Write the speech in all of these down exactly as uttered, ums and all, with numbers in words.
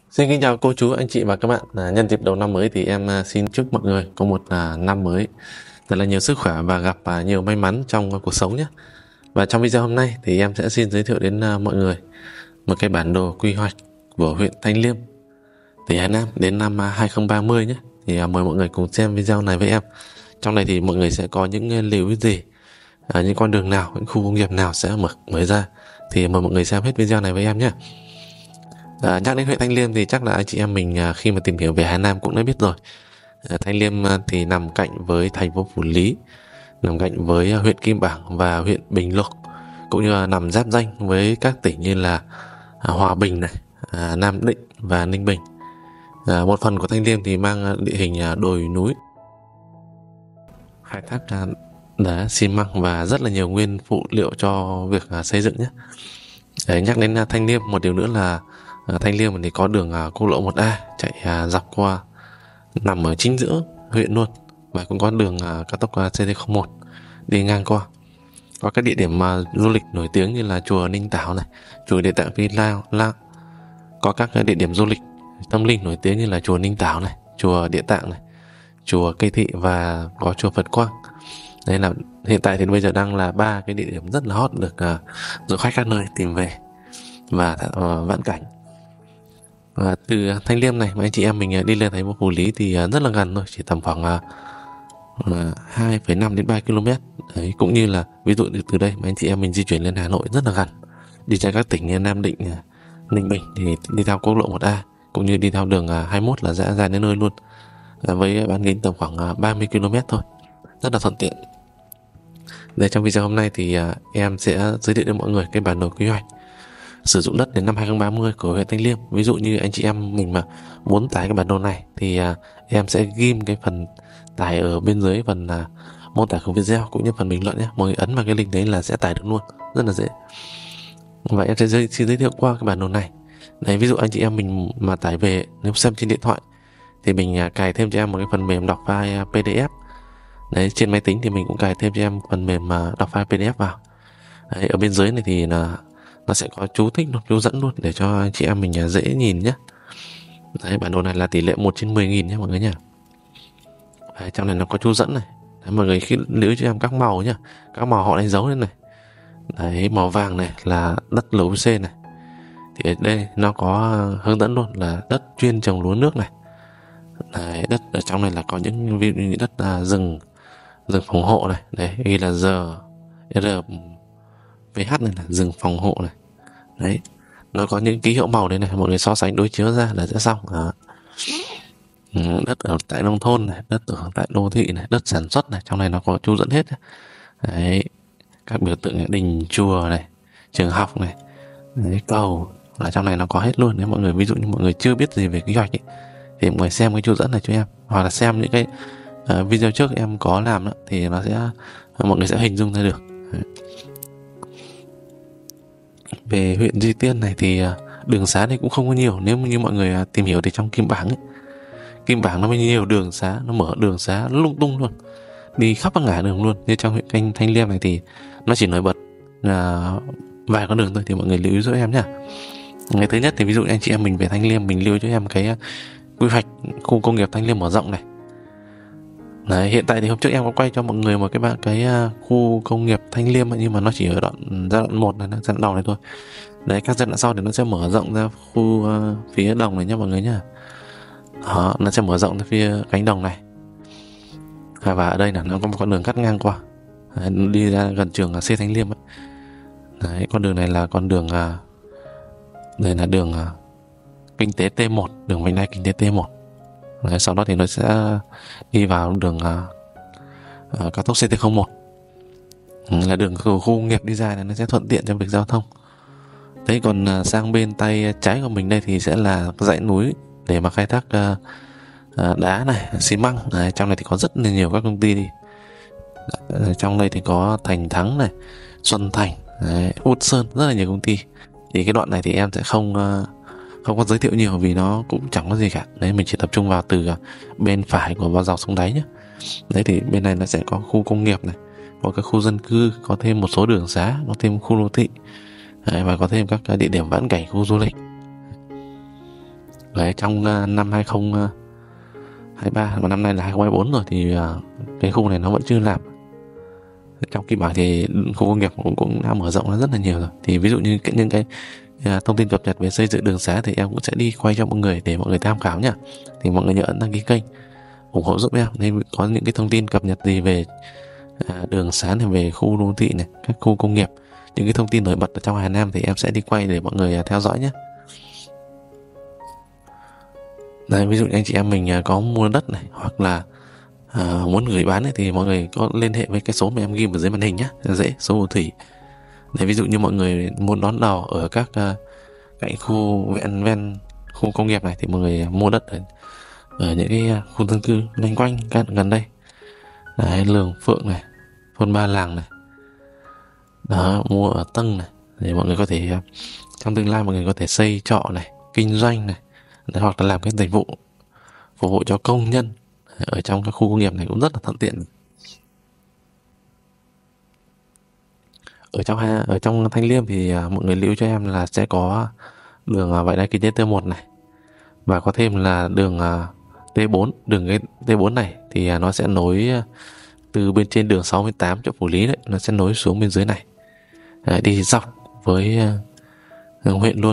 Xin kính chào cô chú, anh chị và các bạn. À, nhân dịp đầu năm mới thì em à, xin chúc mọi người có một à, năm mới thật là nhiều sức khỏe và gặp à, nhiều may mắn trong à, cuộc sống nhé. Và trong video hôm nay thì em sẽ xin giới thiệu đến à, mọi người một cái bản đồ quy hoạch của huyện Thanh Liêm, tỉnh Hà Nam đến năm à, hai không ba không nhé. Thì à, mời mọi người cùng xem video này với em. Trong này thì mọi người sẽ có những à, lưu ý gì, à, những con đường nào, những khu công nghiệp nào sẽ mở mới ra. Thì mời mọi người xem hết video này với em nhé. À, nhắc đến huyện Thanh Liêm thì chắc là anh chị em mình à, khi mà tìm hiểu về Hà Nam cũng đã biết rồi. À, Thanh Liêm à, thì nằm cạnh với thành phố Phủ Lý, nằm cạnh với à, huyện Kim Bảng và huyện Bình Lục, cũng như là nằm giáp ranh với các tỉnh như là à, Hòa Bình này, à, Nam Định và Ninh Bình. À, một phần của Thanh Liêm thì mang à, địa hình à, đồi núi, khai thác à, đá, xi măng và rất là nhiều nguyên phụ liệu cho việc à, xây dựng nhé. Để nhắc đến à, Thanh Liêm, một điều nữa là à, Thanh Liêm thì có đường à, quốc lộ một A chạy à, dọc qua, nằm ở chính giữa huyện luôn, và cũng có đường à, cao tốc à, xê tê không một đi ngang qua. Có các địa điểm à, du lịch nổi tiếng như là chùa Ninh Tảo này, chùa Địa Tạng Phi Lao, La. Có các à, địa điểm du lịch tâm linh nổi tiếng như là chùa Ninh Tảo này, chùa Địa Tạng này, chùa Cây Thị và có chùa Phật Quang. Đây là hiện tại thì bây giờ đang là ba cái địa điểm rất là hot được uh, du khách các nơi tìm về và uh, vãn cảnh. Và từ Thanh Liêm này mà anh chị em mình uh, đi lên thành phố Phủ Lý thì uh, rất là gần thôi, chỉ tầm khoảng uh, uh, hai phẩy năm đến ba ki lô mét. Đấy, cũng như là ví dụ từ đây mà anh chị em mình di chuyển lên Hà Nội rất là gần, đi ra các tỉnh như Nam Định, uh, Ninh Bình thì đi theo quốc lộ một A cũng như đi theo đường uh, hai mươi mốt là ra ra đến nơi luôn, uh, với bán kính tầm khoảng uh, ba mươi ki lô mét thôi, rất là thuận tiện. Để trong video hôm nay thì uh, em sẽ giới thiệu đến mọi người cái bản đồ quy hoạch sử dụng đất đến năm hai không ba không của huyện Thanh Liêm. Ví dụ như anh chị em mình mà muốn tải cái bản đồ này thì uh, em sẽ ghim cái phần tải ở bên dưới phần uh, mô tả của video cũng như phần bình luận nhé. Mọi người ấn vào cái link đấy là sẽ tải được luôn, rất là dễ. Và em sẽ giới, xin giới thiệu qua cái bản đồ này. Đấy, ví dụ anh chị em mình mà tải về, nếu xem trên điện thoại thì mình uh, cài thêm cho em một cái phần mềm đọc file uh, pê đê ép. Đấy, trên máy tính thì mình cũng cài thêm cho em phần mềm mà đọc file pê đê ép vào. Đấy, ở bên dưới này thì là nó sẽ có chú thích luôn, chú dẫn luôn để cho anh chị em mình dễ nhìn nhé. Đấy, bản đồ này là tỷ lệ một trên mười nghìn nhé mọi người nhé. Đấy, trong này nó có chú dẫn này. Đấy, mọi người khi lưu cho em các màu nhé, các màu họ đánh dấu lên này. Đấy, màu vàng này là đất lờ ô xê này, thì ở đây nó có hướng dẫn luôn là đất chuyên trồng lúa nước này. Đấy, đất ở trong này là có những ví dụ như đất à, rừng rừng phòng hộ này, đấy ghi là giờ rờ vê hát này là rừng phòng hộ này. Đấy, nó có những ký hiệu màu đây này, mọi người so sánh đối chiếu ra là sẽ xong. Đó. Ừ, đất ở tại nông thôn này, đất ở tại đô thị này, đất sản xuất này, trong này nó có chú dẫn hết. Đấy, các biểu tượng đình chùa này, trường học này, đấy, cầu là trong này nó có hết luôn. Nếu mọi người ví dụ như mọi người chưa biết gì về quy hoạch ấy, thì mọi người xem cái chú dẫn này cho em, hoặc là xem những cái uh, video trước em có làm đó, thì nó sẽ mọi người sẽ hình dung ra được. Đấy. Về huyện Duy Tiên này thì uh, đường xá này cũng không có nhiều. Nếu như mọi người uh, tìm hiểu thì trong Kim Bảng ấy, Kim Bảng nó mới nhiều đường xá, nó mở đường xá lung tung luôn, đi khắp các ngả đường luôn. Như trong huyện Thanh, Thanh Liêm này thì nó chỉ nổi bật là vài con đường thôi, thì mọi người lưu ý giúp em nhé. Ngày thứ nhất thì ví dụ anh chị em mình về Thanh Liêm, mình lưu cho em cái uh, quy hoạch khu công nghiệp Thanh Liêm mở rộng này. Đấy, hiện tại thì hôm trước em có quay cho mọi người một cái cái uh, khu công nghiệp Thanh Liêm, nhưng mà nó chỉ ở đoạn giai đoạn một này, giai đoạn đầu này thôi. Đấy, các giai đoạn sau thì nó sẽ mở rộng ra khu uh, phía đồng này nhé mọi người nhá. Đó, nó sẽ mở rộng ra phía cánh đồng này. À, và ở đây là nó có một con đường cắt ngang qua. Đấy, đi ra gần trường uh, C Thanh Liêm ấy. Đấy, con đường này là con đường uh, đây là đường uh, kinh tế T một, đường vành đai kinh tế T một. Đấy, sau đó thì nó sẽ đi vào đường uh, uh, cao tốc C T không một, ừ, là đường khu công nghiệp đi ra này, nó sẽ thuận tiện trong việc giao thông. Đấy, còn uh, sang bên tay trái của mình đây thì sẽ là dãy núi để mà khai thác uh, uh, đá này, xi măng. Đấy, trong này thì có rất là nhiều các công ty đi. Đấy, trong đây thì có Thành Thắng này, Xuân Thành, đấy, Út Sơn, rất là nhiều công ty. Thì cái đoạn này thì em sẽ không uh, không có giới thiệu nhiều vì nó cũng chẳng có gì cả. Đấy, mình chỉ tập trung vào từ bên phải của vào dọc sông Đáy nhé. Đấy, thì bên này nó sẽ có khu công nghiệp này, có các khu dân cư, có thêm một số đường xá, có thêm khu đô thị. Đấy, và có thêm các địa điểm vãn cảnh, khu du lịch. Đấy, trong uh, năm hai không hai ba và năm nay là hai không hai bốn rồi thì uh, cái khu này nó vẫn chưa làm. Trong kịch bản thì khu công nghiệp cũng, cũng đã mở rộng nó rất là nhiều rồi. Thì ví dụ như cái, những cái uh, thông tin cập nhật về xây dựng đường xá thì em cũng sẽ đi quay cho mọi người để mọi người tham khảo nhá. Thì mọi người nhớ ấn đăng ký kênh ủng hộ giúp em, nên có những cái thông tin cập nhật gì về uh, đường xá này, về khu đô thị này, các khu công nghiệp, những cái thông tin nổi bật ở trong Hà Nam thì em sẽ đi quay để mọi người uh, theo dõi nhé. Đấy, ví dụ như anh chị em mình uh, có mua đất này hoặc là À, muốn gửi bán ấy, thì mọi người có liên hệ với cái số mà em ghi ở dưới màn hình nhé, dễ, số của Thủy. Đấy, ví dụ như mọi người muốn đón đầu ở các uh, cạnh khu ven ven khu công nghiệp này thì mọi người mua đất ở, ở những cái uh, khu dân cư loanh quanh gần, gần đây. Đấy, Lường Phượng này, thôn Ba Làng này, đó, mua ở Tân này để mọi người có thể uh, trong tương lai mọi người có thể xây trọ này, kinh doanh này, đấy, hoặc là làm cái dịch vụ phục vụ cho công nhân ở trong các khu công nghiệp này cũng rất là thuận tiện. Ở trong ở trong Thanh Liêm thì uh, mọi người lưu cho em là sẽ có đường uh, vành đai kinh tế T một này, và có thêm là đường uh, T bốn. Đường cái T bốn này thì uh, nó sẽ nối uh, từ bên trên đường sáu mươi tám chỗ Phủ Lý đấy, nó sẽ nối xuống bên dưới này, uh, đi dọc với uh, huyện luôn.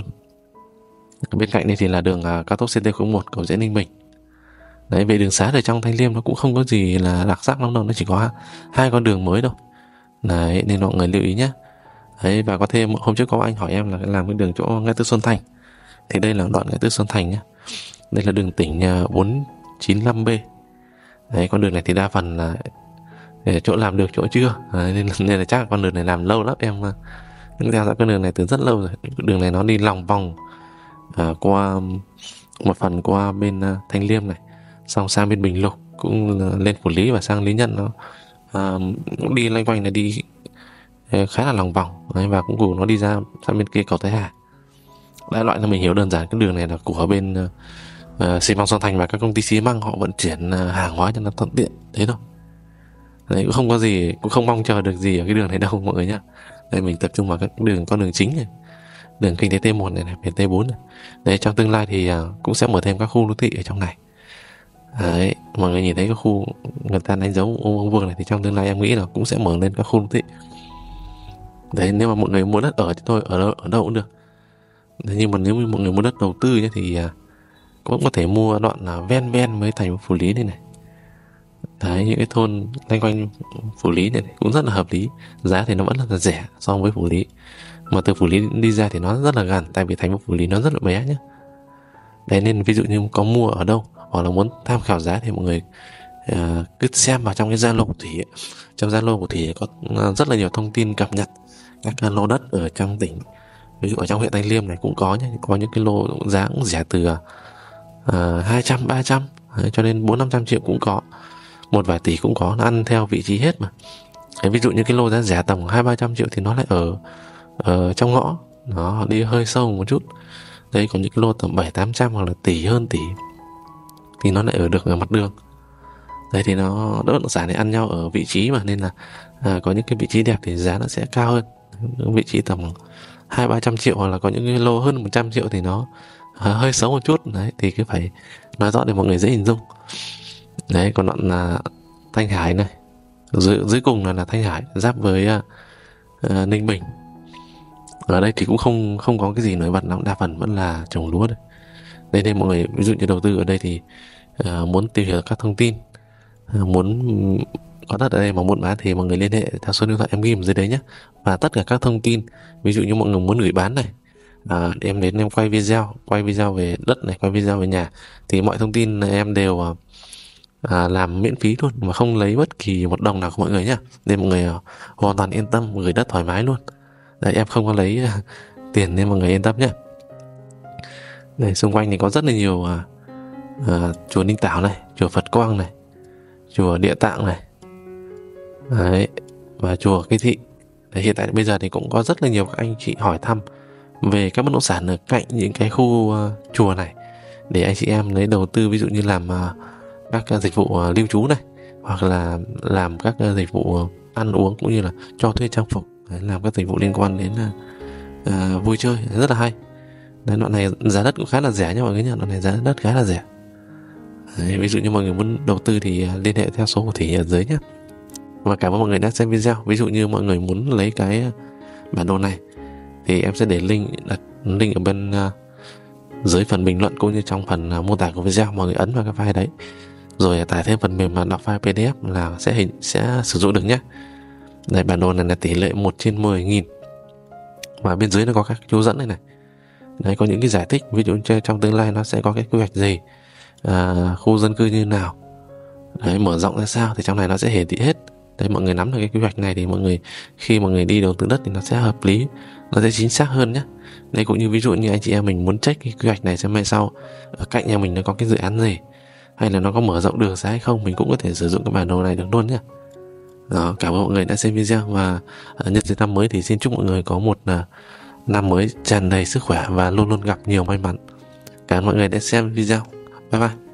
Bên cạnh đây thì là đường uh, cao tốc C T không một Cầu Giấy Ninh Bình. Đấy, về đường xá ở trong Thanh Liêm nó cũng không có gì là đặc sắc lắm đâu, nó chỉ có hai con đường mới thôi. Đấy, nên mọi người lưu ý nhé. Đấy, và có thêm hôm trước có anh hỏi em là làm cái đường chỗ ngã tư Xuân Thành, thì đây là đoạn ngã tư Xuân Thành nhé. Đây là đường tỉnh bốn chín lăm B. Đấy, con đường này thì đa phần là để chỗ làm được chỗ chưa. Đấy, nên, nên là chắc con đường này làm lâu lắm, em cũng theo dõi con đường này từ rất lâu rồi. Đường này nó đi lòng vòng à, qua một phần qua bên uh, Thanh Liêm này, xong sang bên Bình Lục, cũng lên Phủ Lý và sang Lý Nhân, nó à, cũng đi loanh quanh là đi khá là lòng vòng. Đấy, và cũng cùng nó đi ra sang bên kia cầu Thái Hà. Đại loại là mình hiểu đơn giản cái đường này là của bên uh, xi măng Xuân Thành và các công ty xi măng họ vận chuyển uh, hàng hóa cho nó thuận tiện thế thôi. Đấy, cũng không có gì, cũng không mong chờ được gì ở cái đường này đâu mọi người nhá. Đây mình tập trung vào các đường, con đường chính này, đường kinh tế T một này, này, về T bốn này. Đấy, trong tương lai thì uh, cũng sẽ mở thêm các khu đô thị ở trong này. Đấy, mọi người nhìn thấy cái khu người ta đánh dấu ông Vương này thì trong tương lai em nghĩ là cũng sẽ mở lên các khu đô thị. Đấy, nếu mà mọi người muốn đất ở thì thôi, ở đâu ở đâu cũng được. Đấy, nhưng mà nếu như mọi người muốn đất đầu tư nhé, thì uh, cũng có thể mua đoạn là ven ven với thành phố Phủ Lý này này. Đấy, những cái thôn loanh quanh Phủ Lý này, này cũng rất là hợp lý, giá thì nó vẫn là rẻ so với Phủ Lý, mà từ Phủ Lý đi ra thì nó rất là gần, tại vì thành phố Phủ Lý nó rất là bé nhé. Đấy, nên ví dụ như có mua ở đâu hoặc là muốn tham khảo giá thì mọi người uh, cứ xem vào trong cái Zalo của Thủy ấy. Trong Zalo của Thủy có uh, rất là nhiều thông tin cập nhật các lô đất ở trong tỉnh. Ví dụ ở trong huyện Thanh Liêm này cũng có nhé, có những cái lô giá cũng rẻ từ uh, hai trăm, ba trăm đấy, cho đến bốn năm trăm triệu cũng có, một vài tỷ cũng có, nó ăn theo vị trí hết mà. Đấy, ví dụ như cái lô giá rẻ tầm hai ba trăm triệu thì nó lại ở, ở trong ngõ, nó đi hơi sâu một chút. Đấy, còn những cái lô tầm bảy tám trăm hoặc là tỷ, hơn tỷ thì nó lại ở được ở mặt đường. Đấy, thì nó bất động sản này ăn nhau ở vị trí mà, nên là à, có những cái vị trí đẹp thì giá nó sẽ cao hơn. Những vị trí tầm hai ba trăm triệu hoặc là có những cái lô hơn một trăm triệu thì nó à, hơi xấu một chút. Đấy, thì cứ phải nói rõ để mọi người dễ hình dung. Đấy, còn đoạn là Thanh Hải này, dưới, dưới cùng là, là Thanh Hải giáp với à, à, Ninh Bình. Ở đây thì cũng không không có cái gì nổi bật lắm, đa phần vẫn là trồng lúa đấy. Đây, nên mọi người ví dụ như đầu tư ở đây thì uh, muốn tìm hiểu các thông tin, uh, muốn có đất ở đây mà muốn bán thì mọi người liên hệ theo số điện thoại em ghi ở dưới đấy nhé. Và tất cả các thông tin, ví dụ như mọi người muốn gửi bán này, uh, em đến em quay video, quay video về đất này, quay video về nhà, thì mọi thông tin em đều uh, uh, làm miễn phí luôn, mà không lấy bất kỳ một đồng nào của mọi người nhé. Nên mọi người uh, hoàn toàn yên tâm gửi đất thoải mái luôn. Đấy, em không có lấy uh, tiền nên mọi người yên tâm nhé. Đây, xung quanh thì có rất là nhiều uh, uh, chùa Ninh Tảo này, chùa Phật Quang này, chùa Địa Tạng này. Đấy, và chùa Cây Thị. Đấy, hiện tại bây giờ thì cũng có rất là nhiều các anh chị hỏi thăm về các bất động sản ở cạnh những cái khu uh, chùa này, để anh chị em lấy đầu tư, ví dụ như làm uh, các uh, dịch vụ uh, lưu trú này, hoặc là làm các uh, dịch vụ uh, ăn uống, cũng như là cho thuê trang phục. Đấy, làm các dịch vụ liên quan đến uh, uh, vui chơi rất là hay. Đấy, đoạn này giá đất cũng khá là rẻ nha mọi người nhé, đoạn này giá đất khá là rẻ. Đấy, ví dụ như mọi người muốn đầu tư thì liên hệ theo số của Thủy ở dưới nhé. Và cảm ơn mọi người đã xem video. Ví dụ như mọi người muốn lấy cái bản đồ này thì em sẽ để link đặt link ở bên uh, dưới phần bình luận cũng như trong phần uh, mô tả của video. Mọi người ấn vào cái file đấy rồi tải thêm phần mềm mà đọc file pê đê ép là sẽ hình sẽ sử dụng được nhé. Đây, bản đồ này là tỷ lệ một trên mười nghìn và bên dưới nó có các chú dẫn này này. Đấy, có những cái giải thích ví dụ như trong tương lai nó sẽ có cái quy hoạch gì, à, khu dân cư như nào, đấy, mở rộng ra sao thì trong này nó sẽ hiển thị hết. Đấy, mọi người nắm được cái quy hoạch này thì mọi người khi mọi người đi đầu tư đất thì nó sẽ hợp lý, nó sẽ chính xác hơn nhé. Đây, cũng như ví dụ như anh chị em mình muốn check cái quy hoạch này xem mai sau ở cạnh nhà mình nó có cái dự án gì hay là nó có mở rộng đường xa hay không, mình cũng có thể sử dụng cái bản đồ này được luôn nhé. Đó, cảm ơn mọi người đã xem video và uh, nhân dịp năm mới thì xin chúc mọi người có một uh, năm mới tràn đầy sức khỏe và luôn luôn gặp nhiều may mắn. Cảm ơn mọi người đã xem video. Bye bye.